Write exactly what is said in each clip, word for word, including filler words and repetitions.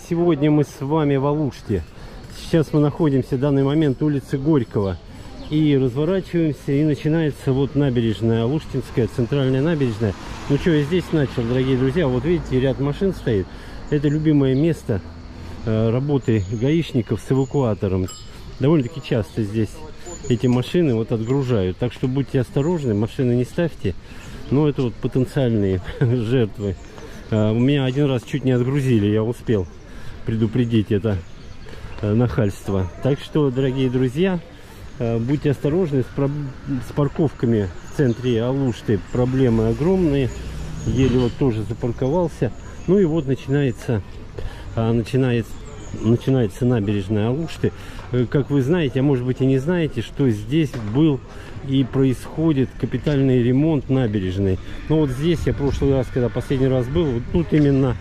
сегодня мы с вами в Алуште. Сейчас мы находимся в данный момент улицы Горького. И разворачиваемся, и начинается вот набережная, Алуштинская, центральная набережная. Ну что, я здесь начал, дорогие друзья. Вот видите, ряд машин стоит. Это любимое место э, работы гаишников с эвакуатором. Довольно-таки часто здесь эти машины вот отгружают. Так что будьте осторожны, машины не ставьте. Но это вот потенциальные жертвы. Э, у меня один раз чуть не отгрузили, я успел предупредить это э, нахальство. Так что, дорогие друзья, будьте осторожны с, с парковками в центре Алушты. Проблемы огромные. Еле вот тоже запарковался. Ну и вот начинается, начинается, начинается набережная Алушты. Как вы знаете, а может быть и не знаете, что здесь был и происходит капитальный ремонт набережной. Но вот здесь я в прошлый раз, когда последний раз был, вот тут именно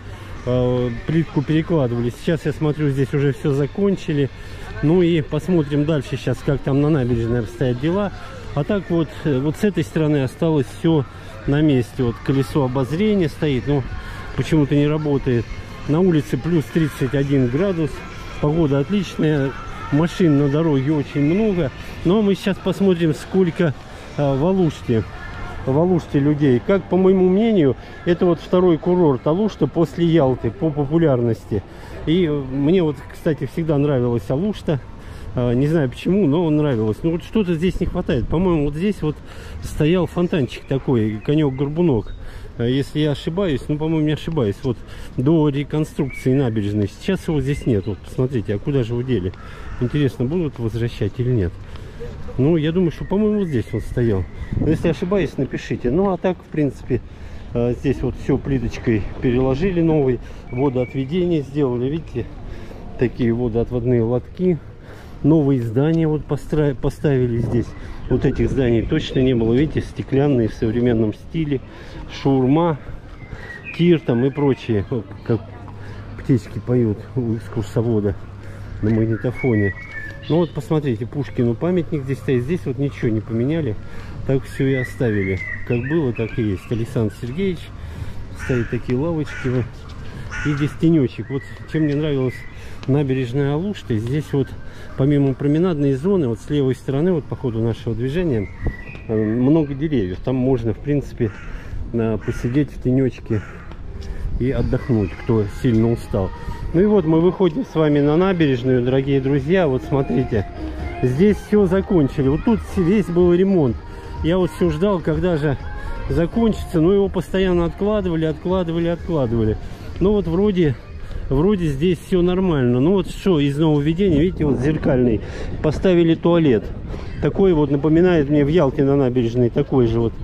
э, плитку перекладывали. Сейчас я смотрю, здесь уже все закончили. Ну и посмотрим дальше сейчас, как там на набережной обстоят дела. А так вот, вот с этой стороны осталось все на месте. Вот колесо обозрения стоит, но почему-то не работает. На улице плюс тридцать один градус. Погода отличная. Машин на дороге очень много. Но мы сейчас посмотрим, сколько а, в Алуште. В Алуште людей. Как, по моему мнению, это вот второй курорт Алушта после Ялты по популярности. И мне вот, кстати, всегда нравилась Алушта. Не знаю почему, но нравилось. Но вот что-то здесь не хватает. По-моему, вот здесь вот стоял фонтанчик такой, конек-горбунок. Если я ошибаюсь, ну, по-моему, не ошибаюсь. Вот до реконструкции набережной. Сейчас его здесь нет. Вот посмотрите, а куда же его дели? Интересно, будут возвращать или нет? Ну, я думаю, что, по-моему, вот здесь он стоял. Но если ошибаюсь, напишите. Ну, а так, в принципе, здесь вот все плиточкой переложили, новый водоотведение сделали. Видите, такие водоотводные лотки. Новые здания вот построили, поставили здесь. Вот этих зданий точно не было. Видите, стеклянные в современном стиле. Шаурма, тир там и прочее. Вот, как птички поют у экскурсовода на магнитофоне. Ну вот посмотрите, Пушкину памятник здесь стоит. Здесь вот ничего не поменяли. Так все и оставили. Как было, так и есть. Александр Сергеевич. Стоят такие лавочки. Вот. И здесь тенечек. Вот чем мне нравилась набережная Алушты. Здесь вот помимо променадной зоны, вот с левой стороны, вот по ходу нашего движения, много деревьев. Там можно, в принципе, посидеть в тенечке и отдохнуть, кто сильно устал. Ну и вот мы выходим с вами на набережную, дорогие друзья. Вот смотрите, здесь все закончили. Вот тут весь был ремонт. Я вот все ждал, когда же закончится. Но его постоянно откладывали, откладывали, откладывали. Ну вот вроде, вроде здесь все нормально. Ну вот что из нововведения, видите, вот зеркальный. Поставили туалет. Такой вот напоминает мне в Ялте на набережной. Такой же вот.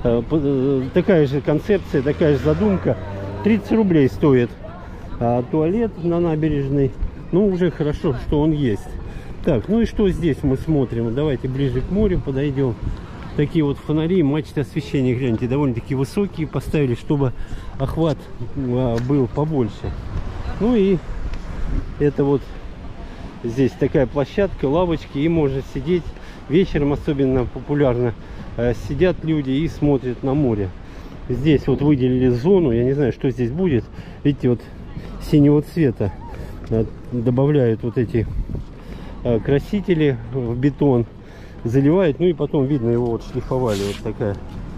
Такая же концепция, такая же задумка. тридцать рублей стоит. А туалет на набережной, ну, уже хорошо, что он есть. Так, ну и что здесь мы смотрим? Давайте ближе к морю подойдем. Такие вот фонари, мачты освещения, гляньте, довольно-таки высокие поставили, чтобы охват а, был побольше. Ну и это вот здесь такая площадка, лавочки, и можно сидеть. Вечером особенно популярно а, сидят люди и смотрят на море. Здесь вот выделили зону, я не знаю, что здесь будет. Видите, вот синего цвета добавляют вот эти красители в бетон, заливают, ну и потом видно, его вот шлифовали, вот такая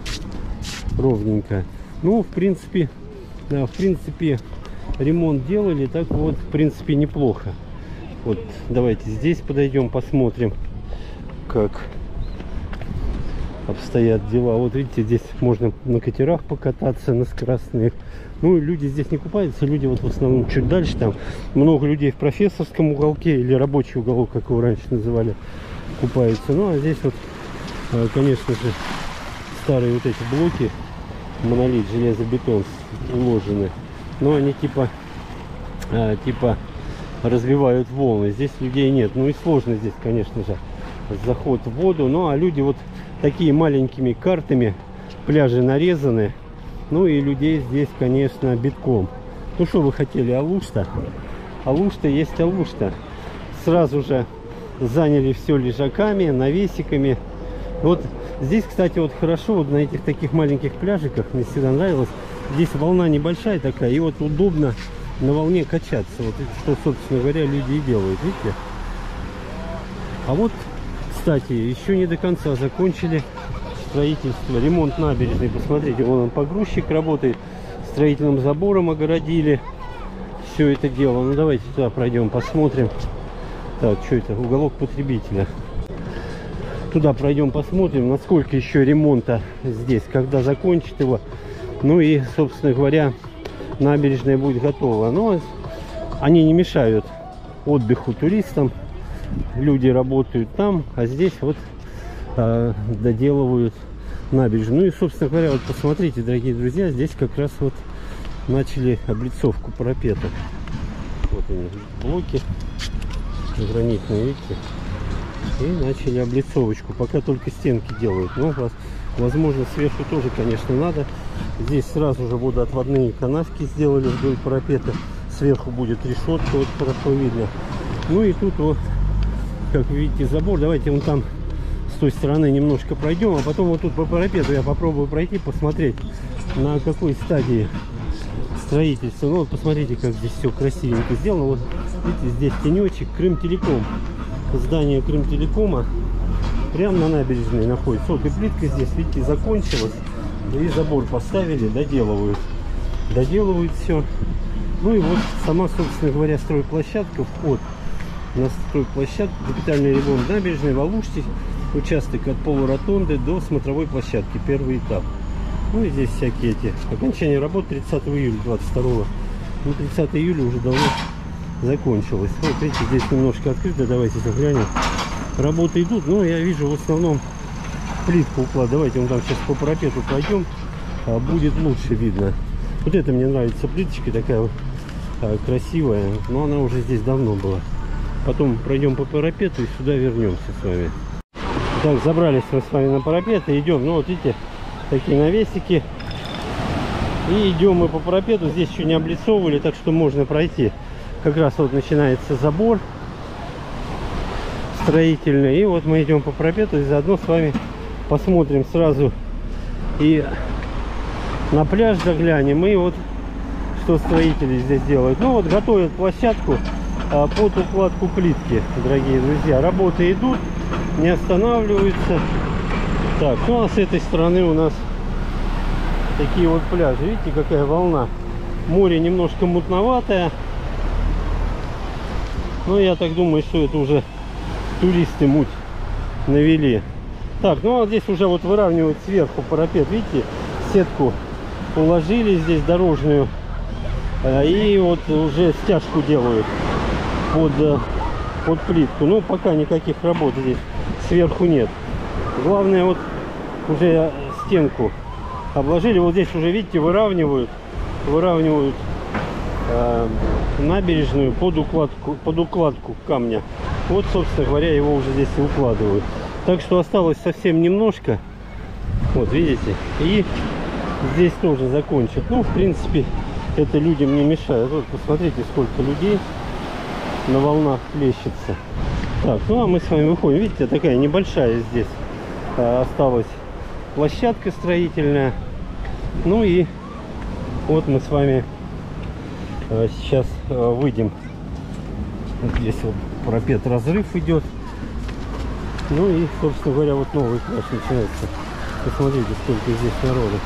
ровненькая. Ну, в принципе, да, в принципе, ремонт делали, так вот, в принципе, неплохо. Вот, давайте здесь подойдем, посмотрим, как обстоят дела. Вот видите, здесь можно на катерах покататься, на скоростных. Ну, люди здесь не купаются, люди вот в основном чуть дальше, там много людей в профессорском уголке, или рабочий уголок, как его раньше называли, купаются. Ну, а здесь вот, конечно же, старые вот эти блоки, монолит, железобетон уложены, но они типа, типа развивают волны. Здесь людей нет. Ну и сложно здесь, конечно же, заход в воду. Ну, а люди вот такие маленькими картами, пляжи нарезаны. Ну и людей здесь, конечно, битком. Ну что вы хотели, Алушта? Алушта есть Алушта. Сразу же заняли все лежаками, навесиками. Вот здесь, кстати, вот хорошо, вот на этих таких маленьких пляжиках, мне всегда нравилось. Здесь волна небольшая такая, и вот удобно на волне качаться. Вот что, собственно говоря, люди и делают, видите? А вот, кстати, еще не до конца закончили строительство, ремонт набережной. Посмотрите, вон он погрузчик работает, строительным забором огородили все это дело. Ну давайте туда пройдем, посмотрим. Так, что это? Уголок потребителя. Туда пройдем, посмотрим, насколько еще ремонта здесь, когда закончат его. Ну и, собственно говоря, набережная будет готова. Но они не мешают отдыху туристам. Люди работают там, а здесь вот э, доделывают набережную. Ну и, собственно говоря, вот посмотрите, дорогие друзья, здесь как раз вот начали облицовку парапета. Вот они, блоки гранитные, видите? И начали облицовочку. Пока только стенки делают. Но, возможно, сверху тоже, конечно, надо. Здесь сразу же водоотводные канавки сделали вдоль парапета. Сверху будет решетка, вот хорошо видно. Ну и тут вот, как видите, забор. Давайте вон там с той стороны немножко пройдем, а потом вот тут по парапету я попробую пройти, посмотреть, на какой стадии строительства. Ну вот посмотрите, как здесь все красивенько сделано. Вот видите, здесь тенечек, Крымтелеком. Здание Крымтелекома прямо на набережной находится. Вот и плитка здесь, видите, закончилась. И забор поставили, доделывают. Доделывают все. Ну и вот сама, собственно говоря, стройплощадка, вход на стройплощадку, капитальный ремонт набережной в Алуште, участок от полуротонды до смотровой площадки, первый этап. Ну и здесь всякие эти окончание работ тридцатого июля двадцать второго. Ну, тридцатого июля уже давно закончилось. Вот видите, здесь немножко открыто, давайте заглянем. Работы идут, но я вижу в основном плитку уклад. Давайте мы там сейчас по парапету пойдем, а будет лучше видно. Вот это мне нравится, плиточка такая вот, а, красивая, но она уже здесь давно была. Потом пройдем по парапету и сюда вернемся с вами. Так, забрались мы с вами на парапет и идем. Ну вот видите, такие навесики. И идем мы по парапету. Здесь еще не облицовывали, так что можно пройти. Как раз вот начинается забор строительный. И вот мы идем по парапету и заодно с вами посмотрим сразу и на пляж заглянем. И вот что строители здесь делают. Ну вот готовят площадку а, под укладку плитки, дорогие друзья. Работы идут, не останавливаются. Так, ну а с этой стороны у нас такие вот пляжи. Видите, какая волна. Море немножко мутноватое. Но я так думаю, что это уже туристы муть навели. Так, ну а здесь уже вот выравнивают сверху парапет. Видите, сетку уложили здесь дорожную. И вот уже стяжку делают под, под плитку. Ну, пока никаких работ здесь сверху нет. Главное, вот уже стенку обложили. Вот здесь уже, видите, выравнивают. Выравнивают э, набережную под укладку, под укладку камня. Вот, собственно говоря, его уже здесь и укладывают. Так что осталось совсем немножко. Вот, видите. И здесь тоже закончат. Ну, в принципе, это людям не мешает. Вот, посмотрите, сколько людей на волнах плещется. Так, ну а мы с вами выходим. Видите, такая небольшая здесь а, осталась площадка строительная. Ну и вот мы с вами а, сейчас а, выйдем. Вот здесь вот парапет, разрыв идет. Ну и, собственно говоря, вот новый пляж начинается. Посмотрите, сколько здесь народу.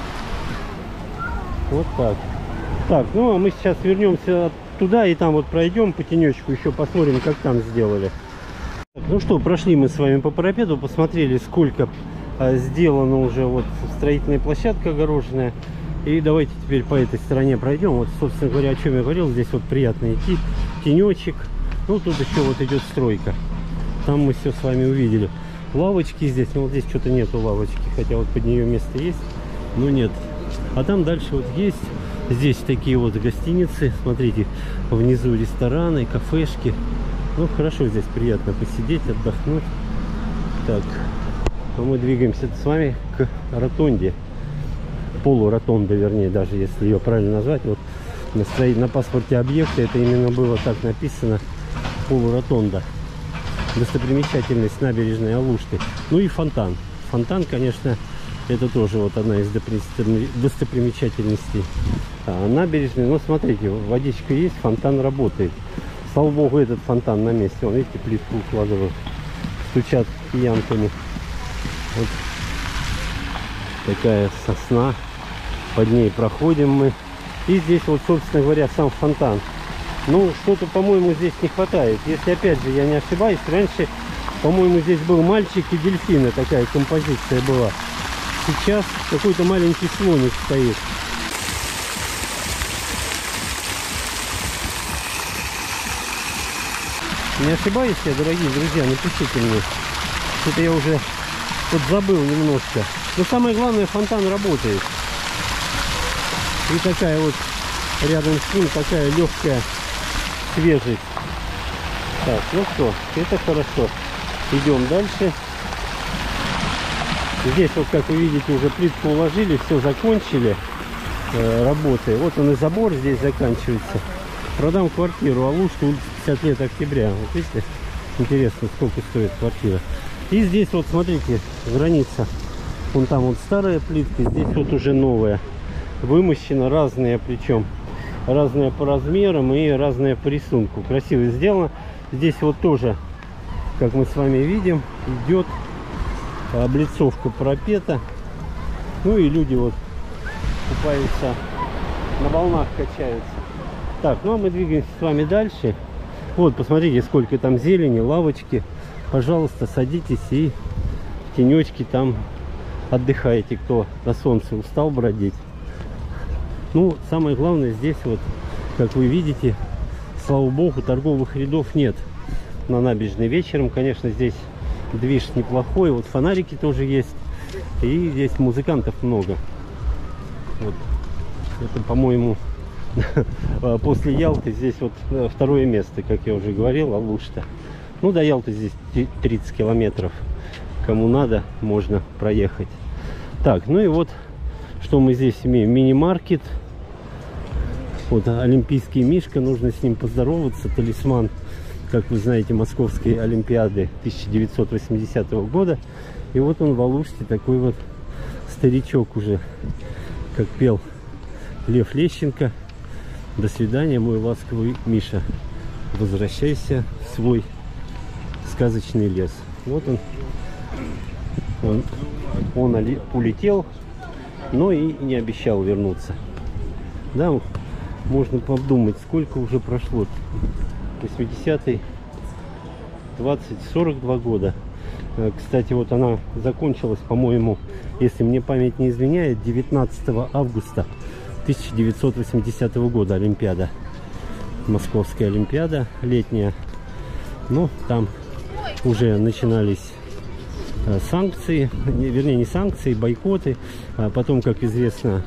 Вот так. Так, ну а мы сейчас вернемся туда и там вот пройдем по тенечку, еще посмотрим, как там сделали. Так, ну что, прошли мы с вами по парапету, посмотрели, сколько а, сделано уже вот строительная площадка огороженная. И давайте теперь по этой стороне пройдем. Вот, собственно говоря, о чем я говорил, здесь вот приятно идти, тенечек. Ну, тут еще вот идет стройка. Там мы все с вами увидели. Лавочки здесь, ну вот здесь что-то нету лавочки, хотя вот под нее место есть, но нет. А там дальше вот есть. Здесь такие вот гостиницы, смотрите, внизу рестораны, кафешки. Ну, хорошо здесь, приятно посидеть, отдохнуть. Так, а мы двигаемся с вами к ротонде. Полуротонда, вернее, даже если ее правильно назвать. Вот на, строи... на паспорте объекта это именно было так написано. Полуротонда. Достопримечательность набережной Алушты. Ну и фонтан. Фонтан, конечно, Это тоже вот одна из достопримечательностей а, набережной. Но смотрите, водичка есть, фонтан работает. Слава богу, этот фонтан на месте. Вон, видите, плитку укладывают, стучат киянками. Вот такая сосна. Под ней проходим мы. И здесь вот, собственно говоря, сам фонтан. Ну, что-то, по-моему, здесь не хватает. Если, опять же, я не ошибаюсь, раньше, по-моему, здесь был мальчик и дельфины. Такая композиция была. Сейчас какой-то маленький слоник стоит. Не ошибаюсь я, дорогие друзья, напишите мне. Что-то я уже подзабыл немножко. Но самое главное, фонтан работает. И такая вот рядом с ним такая легкая свежесть. Так, ну что, это хорошо. Идем дальше. Здесь вот, как вы видите, уже плитку уложили, все закончили э, работы. Вот он и забор здесь заканчивается. Продам квартиру, Алушта, улица пятьдесят лет октября. Вот видите, интересно, сколько стоит квартира. И здесь вот, смотрите, граница. Вон там вот старая плитка, здесь вот уже новая. Вымощена, разные причем. Разные по размерам и разные по рисунку. Красиво сделано. Здесь вот тоже, как мы с вами видим, идет облицовка парапета. Ну и люди вот купаются, на волнах качаются. Так, ну а мы двигаемся с вами дальше. Вот, посмотрите, сколько там зелени, лавочки. Пожалуйста, садитесь и в тенечке там отдыхайте, кто на солнце устал бродить. Ну, самое главное, здесь вот, как вы видите, слава богу, торговых рядов нет на набережной. Вечером, конечно, здесь движ неплохой. Вот фонарики тоже есть. И здесь музыкантов много. Вот. Это, по-моему, после Ялты здесь вот второе место, как я уже говорил, Алушта. Ну, до Ялты здесь тридцать километров. Кому надо, можно проехать. Так, ну и вот, что мы здесь имеем. Мини-маркет. Вот олимпийский мишка. Нужно с ним поздороваться. Талисман, как вы знаете, Московской Олимпиады тысяча девятьсот восьмидесятого года. И вот он в Алуште, такой вот старичок уже, как пел Лев Лещенко. До свидания, мой ласковый Миша. Возвращайся в свой сказочный лес. Вот он. Он, он улетел, но и не обещал вернуться. Да, можно подумать, сколько уже прошло. восьмидесятый, двадцать, сорок два года. Кстати, вот она закончилась, по-моему, если мне память не изменяет, девятнадцатого августа тысяча девятьсот восьмидесятого года Олимпиада. Московская Олимпиада летняя. Ну, там уже начинались санкции, вернее не санкции, бойкоты. А потом, как известно,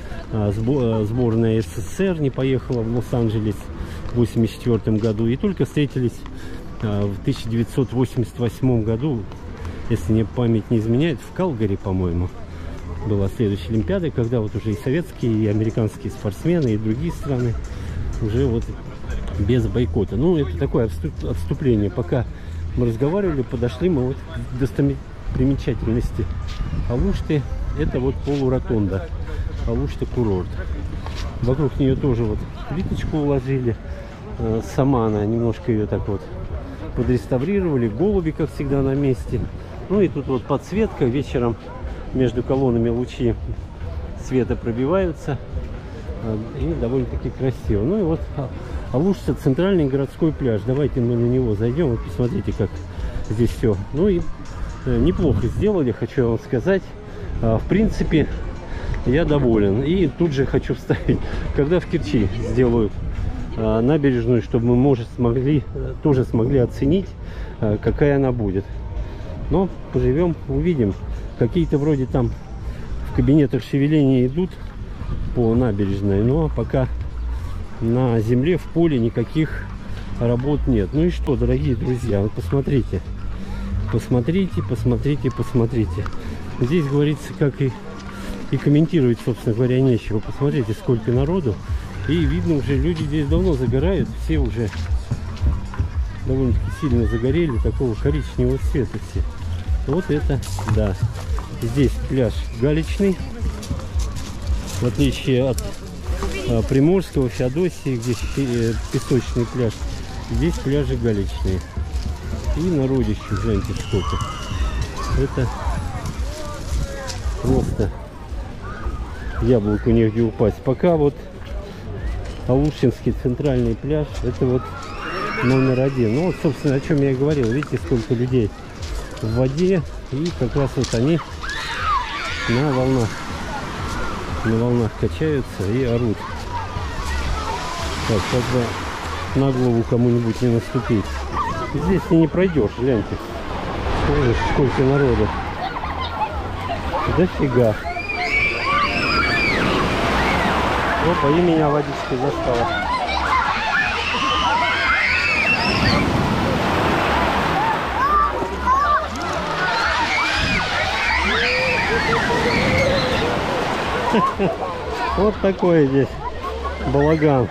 сборная СССР не поехала в Лос-Анджелес в восемьдесят четвёртом году. И только встретились в тысяча девятьсот восемьдесят восьмом году, если мне память не изменяет, в Калгари, по-моему, была следующая Олимпиада, когда вот уже и советские, и американские спортсмены, и другие страны уже вот без бойкота. Ну, это такое отступление. Пока мы разговаривали, подошли мы вот к достопримечательности Алушты. Это вот полуротонда Алушта курорт. Вокруг нее тоже вот плиточку уложили. Сама она, немножко ее так вот подреставрировали. Голуби, как всегда, на месте. Ну и тут вот подсветка. Вечером между колоннами лучи света пробиваются. И довольно-таки красиво. Ну и вот Алушта, центральный городской пляж. Давайте мы на него зайдем. Вот посмотрите, как здесь все. Ну и неплохо сделали, хочу я вам сказать. В принципе, я доволен. И тут же хочу вставить, когда в Керчи сделают набережную, чтобы мы, может, смогли, тоже смогли оценить, какая она будет. Но поживем, увидим. Какие-то вроде там в кабинетах шевеления идут по набережной, но пока на земле, в поле никаких работ нет. Ну и что, дорогие друзья, вот посмотрите, посмотрите, посмотрите, посмотрите. Здесь говорится, как и, и комментировать, собственно говоря, нечего. Посмотрите, сколько народу. И видно, уже люди здесь давно загорают. Все уже довольно-таки сильно загорели, такого коричневого цвета все. Вот это, да. Здесь пляж галечный. В отличие от а, Приморского, Феодосии, где э, песочный пляж. Здесь пляжи галечные. И народище, гляньте, сколько. Это просто яблоку негде упасть. Пока вот Алушинский центральный пляж, это вот номер один. Ну вот, собственно, о чем я и говорил. Видите, сколько людей в воде. И как раз вот они на волнах. На волнах качаются и орут. Так, как бы на голову кому-нибудь не наступить. Здесь ты не пройдешь, гляньте. Ой, сколько народу. Дофига. Опа, и меня водичкой застала. Вот такой здесь балаган.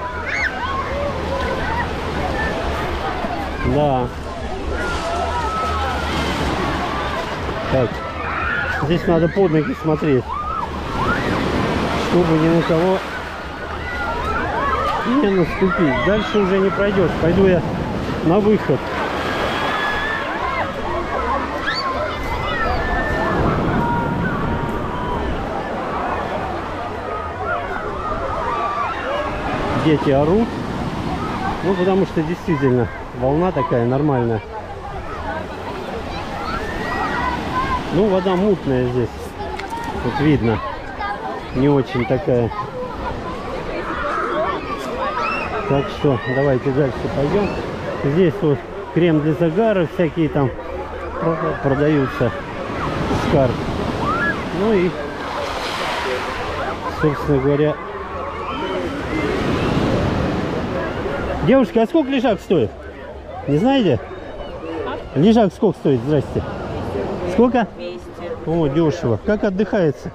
Да. Так. Здесь надо под ноги смотреть, чтобы ни на кого не наступить. Дальше уже не пройдешь. Пойду я на выход. Дети орут. Ну, потому что действительно волна такая нормальная. Ну, вода мутная здесь. Вот видно. Не очень такая. Так что давайте дальше пойдем. Здесь вот крем для загара, всякие там продаются. Скар. Ну и, собственно говоря... Девушка, а сколько лежак стоит? Не знаете? А? Лежак сколько стоит? Здрасте. Сколько? двести. О, дешево. Как отдыхается?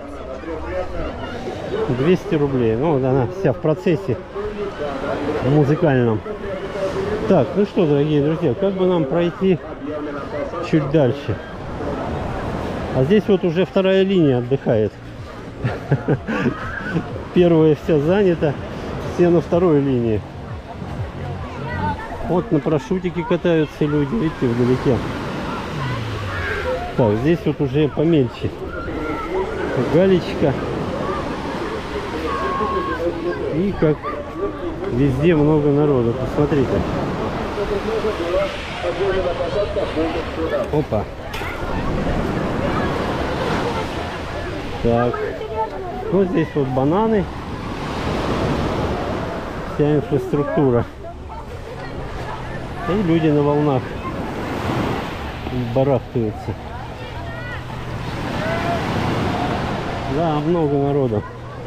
двести рублей. Ну, вот она вся в процессе музыкальном. Так, ну что, дорогие друзья, как бы нам пройти чуть дальше? А здесь вот уже вторая линия отдыхает. Первая вся занята, все на второй линии. Вот на парашютике катаются люди, видите, вдалеке. Так, здесь вот уже помельче. Галечка. И как везде много народу. Посмотрите. Опа. Так. Вот здесь вот бананы. Вся инфраструктура. И люди на волнах барахтаются. Да, много народу.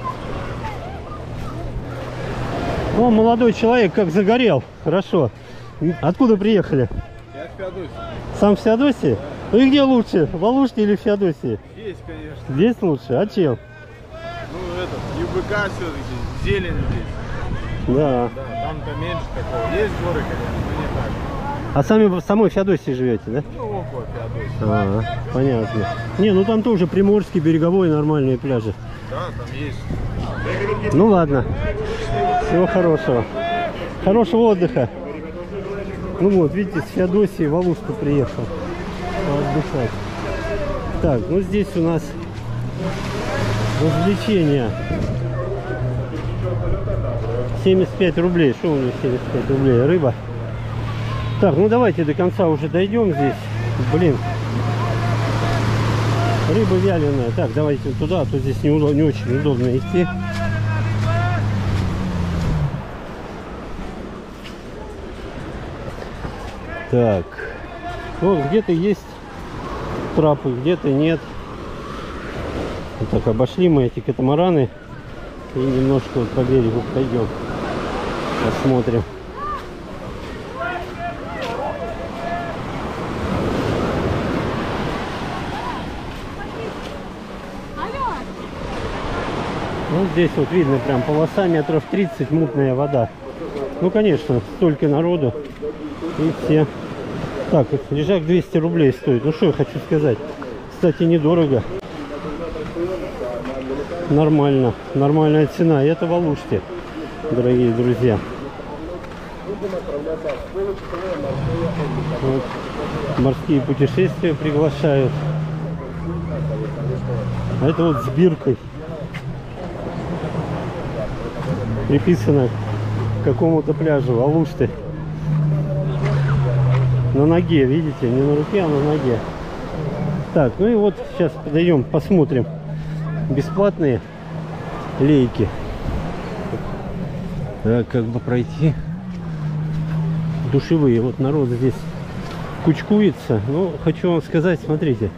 О, молодой человек как загорел. Хорошо. Откуда приехали? Я в Феодосии. Сам в Феодосии? Ну и где лучше? В Алуште или в Феодосии? Здесь, конечно. Здесь лучше? А чем? Ну, этот, ЮБК все-таки, зелень здесь. Да. Да, там-то меньше такого. Есть горы, конечно, но не так. А сами в самой Феодосии живете, да? Ну, около Феодосии. А, понятно. Не, ну там тоже приморский, береговой, нормальные пляжи. Да, там есть. Ну ладно. Всего хорошего. Хорошего отдыха. Ну вот, видите, с Феодосии в Алушту приехал отдыхать. Так, ну здесь у нас развлечения. семьдесят пять рублей. Что у меня семьдесят пять рублей? Рыба. Так, ну давайте до конца уже дойдем здесь. Блин. Рыба вяленая. Так, давайте туда, а то здесь не, удобно, не очень удобно идти. Так. Вот где-то есть трапы, где-то нет. Вот так, обошли мы эти катамараны. И немножко вот по берегу пойдем. Посмотрим. Ну, здесь вот видно прям полоса метров тридцать, мутная вода. Ну, конечно, столько народу. И все Так, лежак двести рублей стоит. Ну что я хочу сказать. Кстати, недорого. Нормально. Нормальная цена. И это в Алуште, дорогие друзья. Вот. Морские путешествия приглашают. А это вот с биркой. Приписано к какому-то пляжу Алушты. На ноге, видите? Не на руке, а на ноге. Так, ну и вот сейчас подойдем, посмотрим. Бесплатные лейки. Так, как бы пройти. Душевые. Вот народ здесь кучкуется. Ну, хочу вам сказать, смотрите.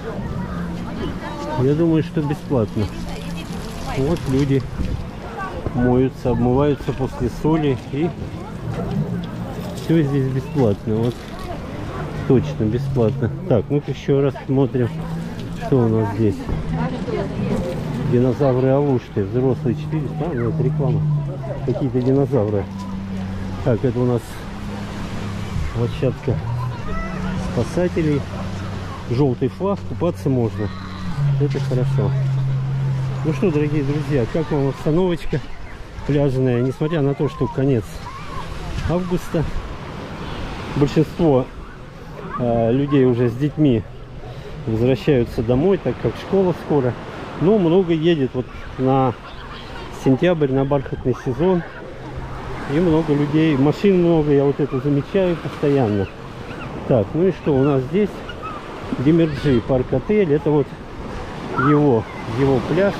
Я думаю, что бесплатно. Вот люди моются, обмываются после соли. И все здесь бесплатно. Вот точно бесплатно. Так, ну-ка еще раз смотрим, что у нас здесь. Динозавры Алушты. Взрослые четыреста. А, ну это реклама. Какие-то динозавры. Так, это у нас площадка спасателей. Желтый флаг. Купаться можно. Это хорошо. Ну что, дорогие друзья, как вам обстановочка пляжная? Несмотря на то, что конец августа, большинство э, людей уже с детьми возвращаются домой, так как школа скоро. Но много едет вот на сентябрь, на бархатный сезон. И много людей, машин много, я вот это замечаю постоянно. Так, ну и что у нас здесь? Демерджи парк-отель. Это вот его, его пляж,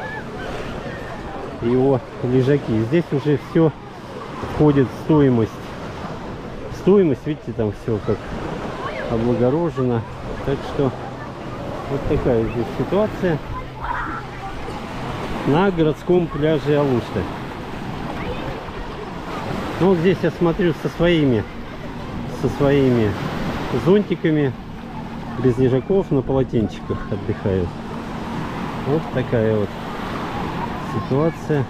его лежаки. Здесь уже все входит в стоимость. Стоимость, видите, там все как облагорожено. Так что вот такая здесь ситуация на городском пляже Алушты. Ну вот здесь я смотрю со своими, со своими зонтиками, без лежаков, на полотенчиках отдыхают. Вот такая вот ситуация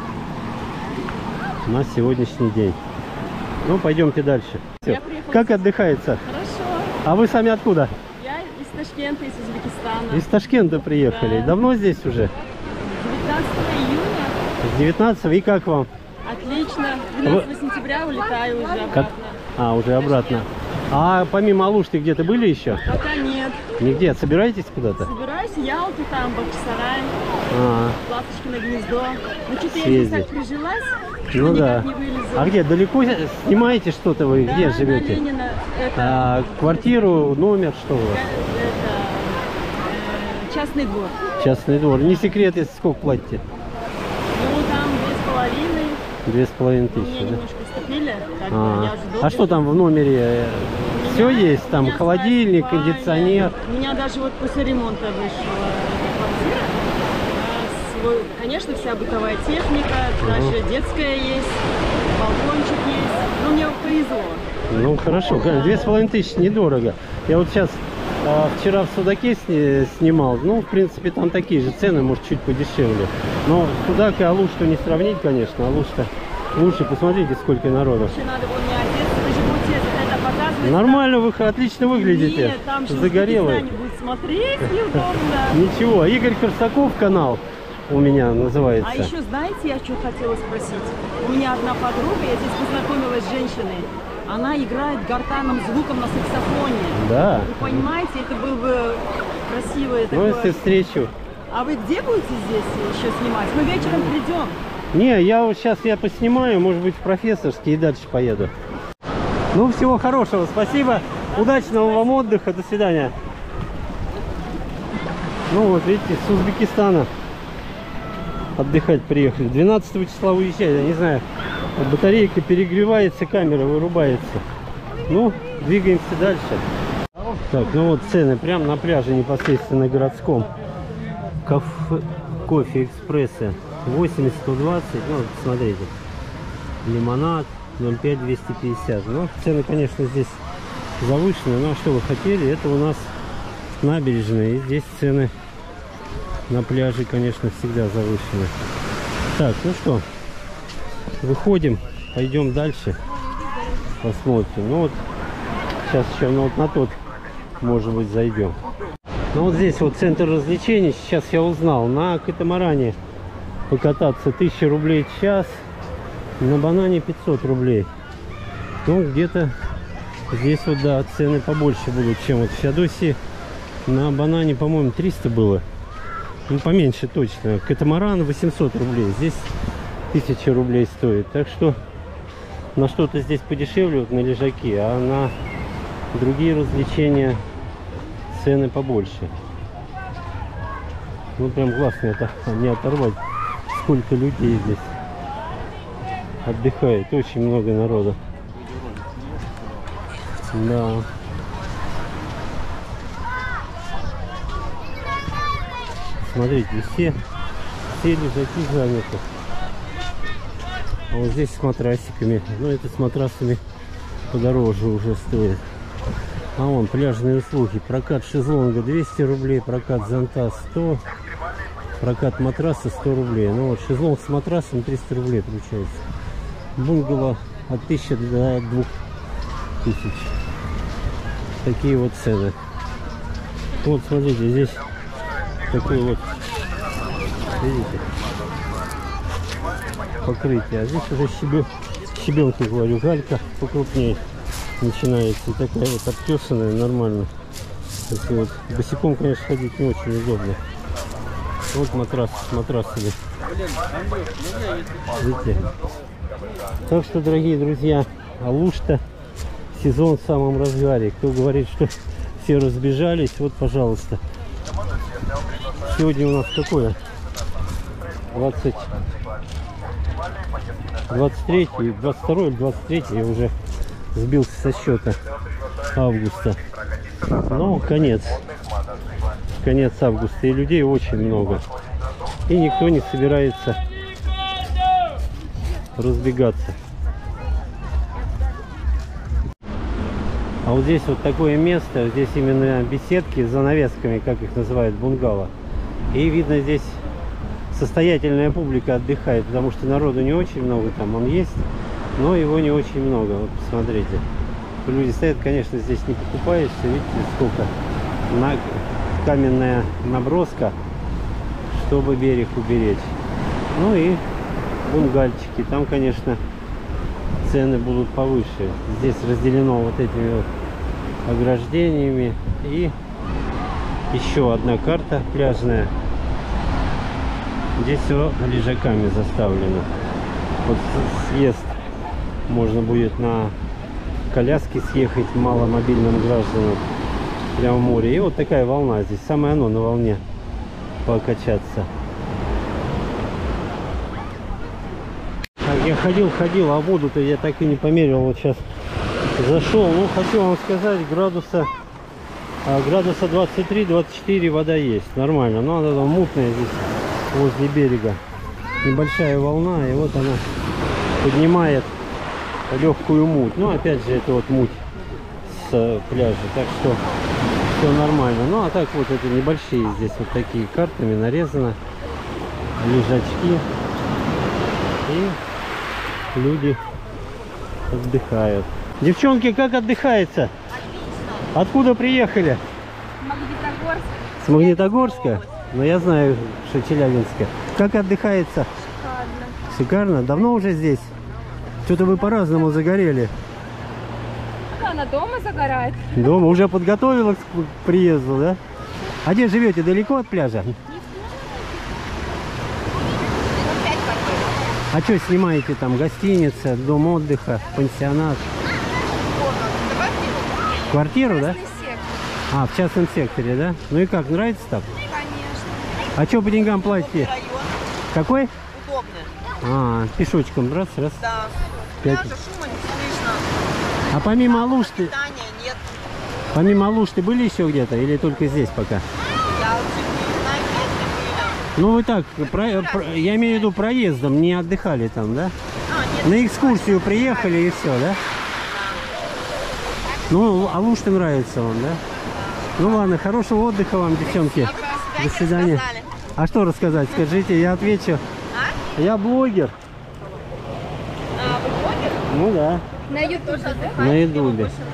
на сегодняшний день. Ну, пойдемте дальше. Все. Как отдыхается? Хорошо. А вы сами откуда? Я из Ташкента, из Узбекистана. Из Ташкента приехали. Да. Давно здесь уже? девятнадцатого июня. С девятнадцатого. И как вам? Отлично. двенадцатого сентября улетаю уже обратно. Как? А, уже обратно. А помимо Алушты где-то были еще? Пока нет. Нигде? Собираетесь куда-то? Собираюсь в Ялту, там, Бахчисарай, А, Ласточкино гнездо. Ну, что-то я Съездить. здесь так прижилась, ну никак да. не вылезу. А где? Далеко снимаете что-то вы? Да, Где на живете? Ленина. Это, А, квартиру, номер, что у вас? это э, частный двор. Частный двор. Не секрет, если сколько платите? Ну, там две с половиной. Две с половиной Мне тысячи, да? немножко уступили. Как бы, А, я уже долго а что там в номере? Все есть? У Там меня холодильник, своя спальня. кондиционер. У меня даже вот после ремонта вышла квартира. А, свой- Конечно, вся бытовая техника, даже детская есть, балкончик есть. Ну, мне повезло. Ну хорошо, две с половиной тысячи недорого. Я вот сейчас а, вчера в Судаке сни- снимал. Ну, в принципе, там такие же цены, может, чуть подешевле. Но Судак и Алушту не сравнить, конечно. Алушта лучше. Посмотрите, сколько народу. Еще надо было не одеться, вы же будете это показывать. Нормально, вы отлично выглядите. Нет, там же Загорелые. не будет смотреть, неудобно. Ничего, Игорь Корсаков канал у меня называется. А еще, знаете, я что хотела спросить? У меня одна подруга, я здесь познакомилась с женщиной. Она играет гортанным звуком на саксофоне. Да. Вы понимаете, это был бы красивое Ну, такое. если встречу. А вы где будете здесь еще снимать? Мы вечером придем. Не, я вот сейчас я поснимаю, может быть, в Профессорский и дальше поеду. Ну, всего хорошего, спасибо. Удачного вам отдыха, до свидания. Ну вот, видите, с Узбекистана отдыхать приехали. двенадцатого числа уезжали, я не знаю, батарейка перегревается, камера вырубается. Ну, двигаемся дальше. Так, ну вот цены прямо на пляже непосредственно городском. Кафе, кофе экспрессы восемьдесят сто двадцать, ну, смотрите. Лимонад ноль пять двести пятьдесят. Ну, цены, конечно, здесь завышенные, но что вы хотели, это у нас набережная, и здесь цены на пляже, конечно, всегда завышены. Так, ну что, выходим, пойдем дальше, посмотрим. Ну вот, Сейчас еще ну, вот на тот, может быть, зайдем. Ну вот здесь вот центр развлечений. Сейчас я узнал, на катамаране покататься тысяча рублей в час, на банане пятьсот рублей. Ну где-то здесь вот, да, цены побольше будут, чем вот в Феодосии. На банане, по-моему, триста было. Ну, поменьше точно. Катамаран восемьсот рублей. Здесь тысяча рублей стоит. Так что на что-то здесь подешевле, вот на лежаки, а на другие развлечения цены побольше. Ну, прям глаз не, от... не оторвать. Сколько людей здесь отдыхает. Очень много народа. Да. Смотрите, все, все лежаки заняты. А вот здесь с матрасиками. Ну, это с матрасами подороже уже стоит. А вон пляжные услуги. Прокат шезлонга двести рублей, прокат зонта сто, прокат матраса сто рублей. Ну вот шезлонг с матрасом триста рублей получается. Бунгало от тысячи до двух тысяч. Такие вот цены. Вот смотрите, здесь такой вот, видите, покрытие. А здесь уже щебен, щебенка, говорю, галька покрупнее начинается. И такая вот обтесанная, нормально. Если вот босиком, конечно, ходить не очень удобно. Вот матрас с матрасами. Видите? Так что, дорогие друзья, Алушта, сезон в самом разгаре. Кто говорит, что все разбежались, вот, пожалуйста. Сегодня у нас какое? двадцать, двадцать третье, двадцать второе или двадцать третье, я уже сбился со счета, августа. Но конец. Конец августа. И людей очень много. И никто не собирается разбегаться. А вот здесь вот такое место. Здесь именно беседки с занавесками, как их называют, бунгало. И видно, здесь состоятельная публика отдыхает, потому что народу не очень много, там он есть, но его не очень много. Вот посмотрите. Люди стоят, конечно, здесь не покупаешься. Видите, сколько на... каменная наброска, чтобы берег уберечь. Ну и бунгальчики. Там, конечно, цены будут повыше. Здесь разделено вот этими вот ограждениями. И еще одна карта пляжная. Здесь все лежаками заставлено. Вот съезд можно будет на коляске съехать маломобильным гражданам прямо в море. И вот такая волна здесь. Самое оно на волне покачаться. Так, я ходил, ходил, а воду-то я так и не померил. Вот сейчас зашел. Ну, хочу вам сказать, градуса а, градуса двадцать три — двадцать четыре вода есть. Нормально. Но она там мутная здесь возле берега. Небольшая волна, и вот она поднимает легкую муть. Ну, опять же, это вот муть с пляжа. Так что все нормально. Ну, а так вот это небольшие здесь вот такие картами нарезано. Лежачки. И люди отдыхают. Девчонки, как отдыхается? Отлично. Откуда приехали? Магнитогорск. С Магнитогорска? Ну, я знаю, что Челябинска. Как отдыхается? Шикарно. Шикарно? Давно уже здесь? Что-то вы по-разному загорели. Да, она дома загорает. Дома? Уже подготовилась к приезду, да? А где живете? Далеко от пляжа? А что снимаете там? Гостиница, дом отдыха, пансионат? Квартиру, да? А, в частном секторе, да? Ну и как, нравится там? Конечно. А что по деньгам платите? Какой? Удобно. А, пешочком, раз, раз. Да. Пять. Даже шума не слышно. А помимо Алушты, Питания нет. помимо Алушты были еще где-то или только здесь пока? Я вообще не знаю, где были. Ну вы так, про, про, я имею в виду проездом, не отдыхали там, да? А, нет. На экскурсию приехали и все, да? Ну, Алушта нравится вам, да? Ну ладно, хорошего отдыха вам, девчонки. До свидания. Рассказали. А что рассказать? Скажите, я отвечу. А? Я блогер. А, вы блогер? Ну да, На ютубе, да? на ютубе. Больше нравится.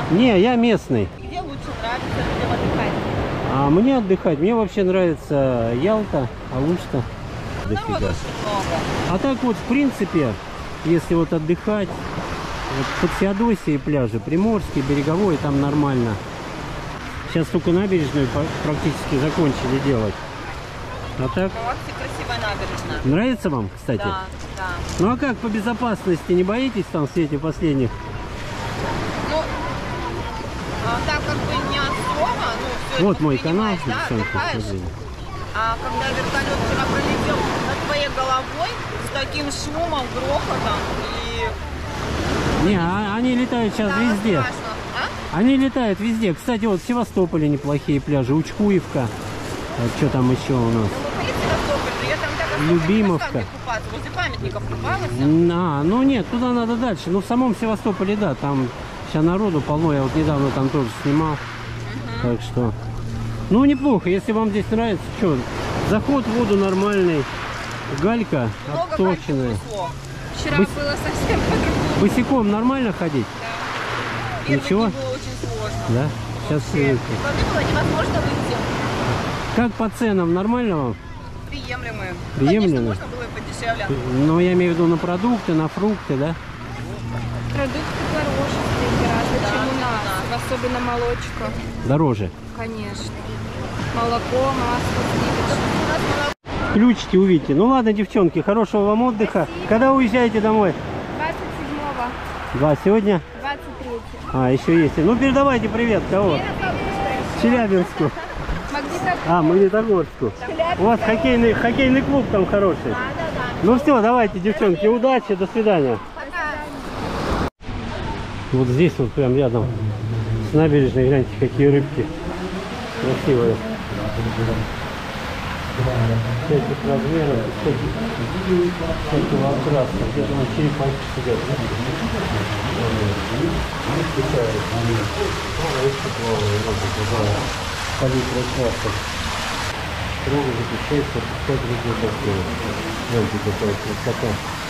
Не, я местный. Где лучше нравится людям отдыхать? А мне отдыхать, мне вообще нравится Ялта, Алушта. Народу Дофига. очень много. А так вот, в принципе, если вот отдыхать, вот под Феодосией пляжи, Приморский, Береговой, там нормально. Сейчас только набережную по- практически закончили делать. А так, Вот и красивая набережная. нравится вам, кстати? Да, да. Ну а как по безопасности, не боитесь там в свете последних? Ну, а, так как бы не особо, ну, все Вот это мой канал, принимаешь, да, девчонки, отдыхаешь. скажи. А когда вертолет вчера пролетел над твоей головой с таким шумом, грохотом и... Не, а- они летают сейчас Да, везде. страшно. А? Они летают везде. Кстати, вот в Севастополе неплохие пляжи. Учкуевка. Что там еще у нас? Ну, были в Севастополе, я там так Любимовка. купаться, возле памятников купалась. А, ну нет, туда надо дальше. Ну в самом Севастополе, да, там сейчас народу полно. Я вот недавно там тоже снимал. Так что, ну неплохо, если вам здесь нравится. Что, заход в воду нормальный. Галька Много отточенная. больших слов. Вчера Быс- было совсем по-другому. Босиком нормально ходить? Первый Ничего? день было очень сложно. Да? Сейчас Вообще. Воды было невозможно выйти. как по ценам, нормально вам? Приемлемые. Приемлемые? Конечно, можно было и подешевле. Ну, я имею в виду на продукты, на фрукты, да? Продукты дороже гораздо, Да, чем у да, нас. Особенно молочка. Дороже. Конечно. Молоко, масло, сливочное. Ключики увидите. Ну ладно, девчонки, хорошего вам отдыха. Когда уезжаете домой? двадцать седьмого, Два сегодня? двадцать третьего. А, еще есть. Ну, передавайте привет. Кого? Челябинску. Магнитогорск. А, Магнитогорску. У вас хоккейный, хоккейный клуб там хороший. Ну все, давайте, девчонки, удачи, до свидания. Вот здесь вот прям рядом с набережной, гляньте, какие рыбки красивые. Всяких размеров, всяких, всякого окраса. Где-то на черепахе сидят. Палитра красок. Строго запрещается пускать рыбную картину. Смотрите, какая красота.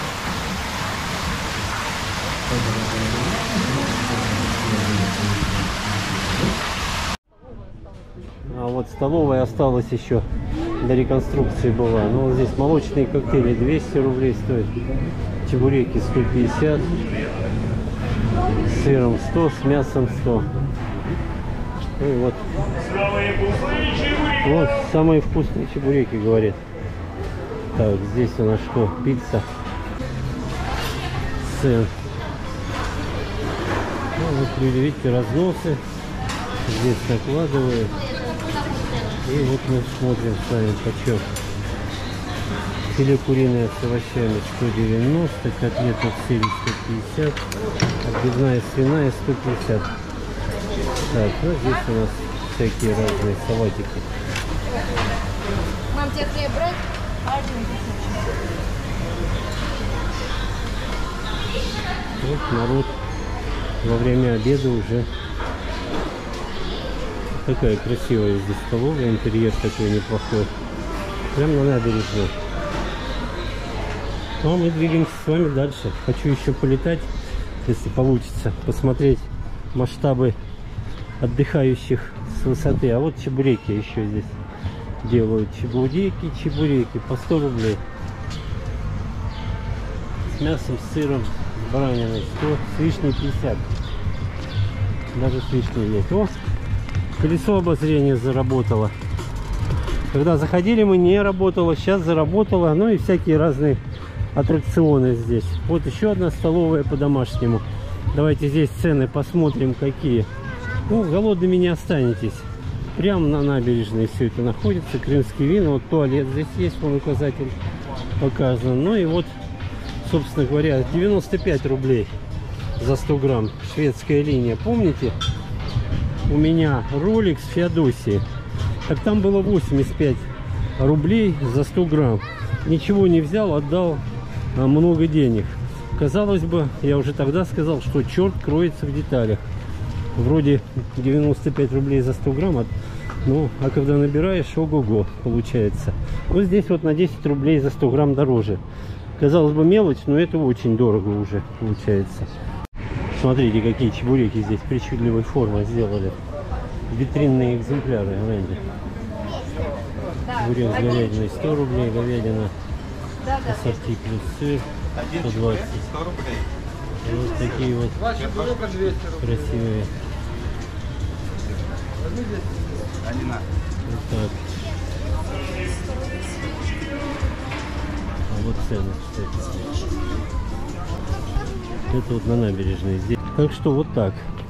А вот столовая осталась еще, до реконструкции была. Ну вот здесь молочные коктейли двести рублей стоят, чебуреки сто пятьдесят, с сыром сто, с мясом сто. Ну и вот, вот самые вкусные чебуреки, говорят. Так, здесь у нас что? Пицца, сыр. Ну, вот видите, разносы здесь накладывают. И вот мы смотрим с вами почем. Филе куриное с овощами сто девяносто, котлета в сыре сто пятьдесят, отбивная свиная сто пятьдесят. Так, ну здесь у нас всякие разные салатики. Мам, тебе хлеб брать? Вот народ во время обеда уже. Такая красивая здесь столовая, интерьер такой неплохой. Прям на набережной. Ну а мы двигаемся с вами дальше. Хочу еще полетать, если получится, посмотреть масштабы отдыхающих с высоты. А вот чебуреки еще здесь делают. Чебуреки, чебуреки по сто рублей. С мясом, с сыром, с бараниной сто, с вишней пятьдесят. Даже с вишней есть. О! Колесо обозрения заработало. Когда заходили, мы не работало, сейчас заработало. Ну и всякие разные аттракционы здесь. Вот еще одна столовая по-домашнему. Давайте здесь цены посмотрим, какие. Ну, голодными не останетесь. Прямо на набережной все это находится. Крымские вина. Вот туалет здесь есть, вон указатель показан. Ну и вот, собственно говоря, девяносто пять рублей за сто грамм. Шведская линия. Помните? У меня ролик с Феодосии. Так там было восемьдесят пять рублей за сто грамм. Ничего не взял, отдал а, много денег. Казалось бы, я уже тогда сказал, что черт кроется в деталях. Вроде девяносто пять рублей за сто грамм, а, ну, а когда набираешь, ого-го получается. Вот здесь вот на десять рублей за сто грамм дороже. Казалось бы, мелочь, но это очень дорого уже получается. Смотрите, какие чебуреки здесь причудливой формы сделали. Витринные экземпляры, гляньте. Чебурек с говядиной сто рублей, говядина ассорти плюс сыр сто двадцать. И вот такие вот красивые. Вот так. А вот цены, кстати. Это вот на набережной здесь. Так что вот так.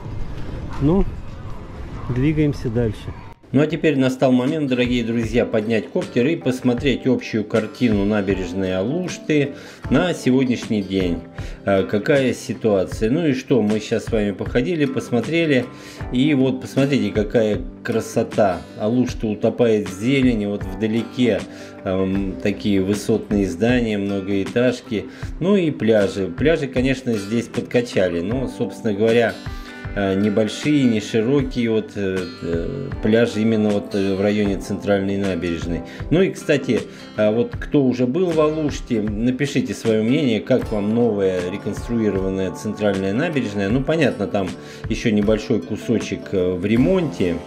Ну, двигаемся дальше. Ну а теперь настал момент, дорогие друзья, поднять коптер и посмотреть общую картину набережной Алушты на сегодняшний день. Какая ситуация. Ну и что, мы сейчас с вами походили, посмотрели. И вот посмотрите, какая красота. Алушта утопает в зелени. Вот вдалеке эм, такие высотные здания, многоэтажки. Ну и пляжи. Пляжи, конечно, здесь подкачали. Но, собственно говоря, небольшие, не широкие вот э, пляжи именно вот в районе центральной набережной. Ну и, кстати, вот кто уже был в Алуште, напишите свое мнение, как вам новая реконструированная центральная набережная. Ну, понятно, там еще небольшой кусочек в ремонте.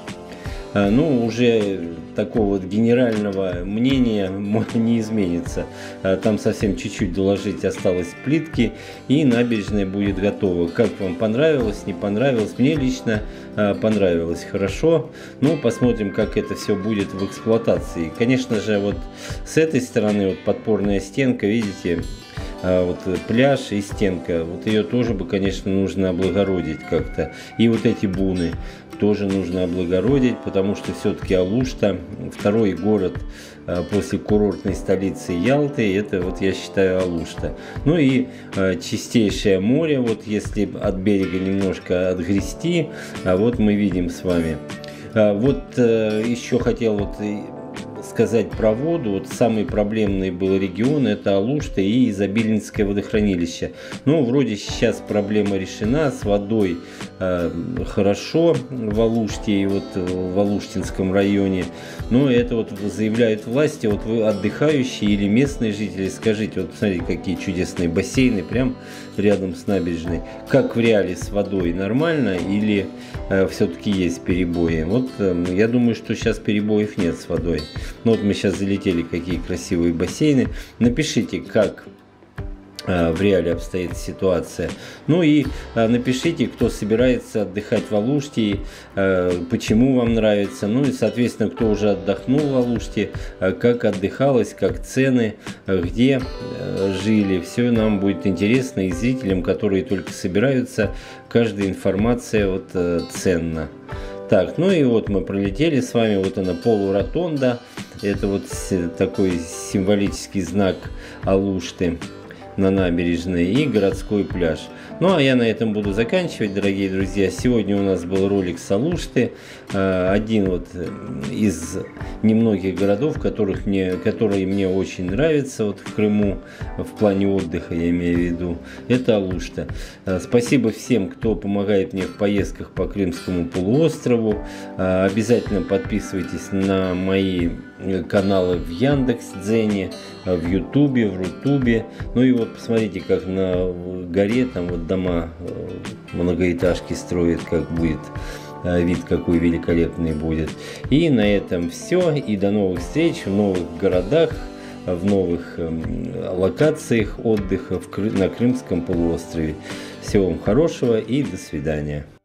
Ну, уже такого вот генерального мнения не изменится. Там совсем чуть-чуть доложить осталось плитки, и набережная будет готова. Как вам понравилось, не понравилось? Мне лично понравилось хорошо. Ну, посмотрим, как это все будет в эксплуатации. Конечно же, вот с этой стороны вот подпорная стенка, видите, вот пляж и стенка, вот ее тоже бы, конечно, нужно облагородить как-то. И вот эти буны тоже нужно облагородить, потому что все-таки Алушта второй город после курортной столицы Ялты, это вот я считаю Алушта. Ну и чистейшее море, вот если от берега немножко отгрести, вот мы видим с вами. Вот еще хотел вот сказать про воду. Вот самый проблемный был регион — это Алушта и Изобильнинское водохранилище. Ну, вроде сейчас проблема решена, с водой э, хорошо в Алуште и вот в Алуштинском районе. Но это вот заявляют власти. Вот вы отдыхающие или местные жители, скажите, вот посмотрите, какие чудесные бассейны прям рядом с набережной. Как в реале с водой, нормально или э, все-таки есть перебои? Вот э, я думаю, что сейчас перебоев нет с водой. Ну, вот мы сейчас залетели, какие красивые бассейны. Напишите, как э, в реале обстоит ситуация. Ну и э, напишите, кто собирается отдыхать в Алуште, э, почему вам нравится. Ну и, соответственно, кто уже отдохнул в Алуште, э, как отдыхалось, как цены, э, где э, жили. Все нам будет интересно, и зрителям, которые только собираются, каждая информация вот, э, ценна. Так, ну и вот мы пролетели с вами, вот она, полуротонда. Это вот такой символический знак Алушты на набережной, и городской пляж. Ну а я на этом буду заканчивать, дорогие друзья. Сегодня у нас был ролик с Алушты, один вот из немногих городов, которых мне, которые мне очень нравятся вот в Крыму, в плане отдыха я имею в виду, это Алушта. Спасибо всем, кто помогает мне в поездках по Крымскому полуострову. Обязательно подписывайтесь на мои каналы в Яндекс.Дзене, в Ютубе, в Рутубе. Ну и вот посмотрите, как на горе там вот дома, многоэтажки строят, как будет вид, какой великолепный будет. И на этом все. И до новых встреч в новых городах, в новых локациях отдыха на Крымском полуострове. Всего вам хорошего и до свидания.